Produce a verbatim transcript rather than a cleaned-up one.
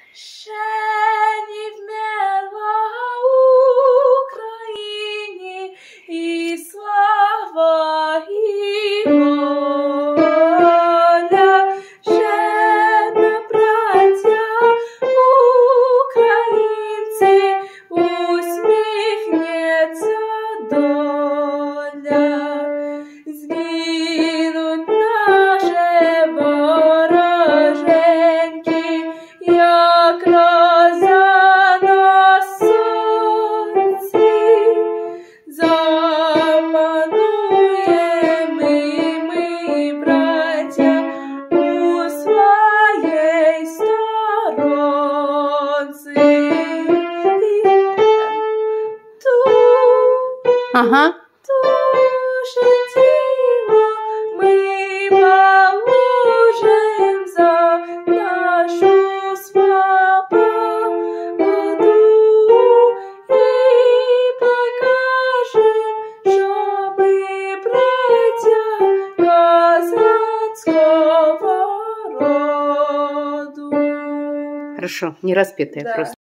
ще не вмерла Україні і слава, і воля, ще на браття українці усміхнеться доля. Згинуть наші вороженьки, як роза на сонці, запануємо ми, браття, у своїй сторонці. Ага. Душе тіло ми положим за нашу свободу і покажем, що ми браття козацького роду. Хорошо, не распетая Да. просто.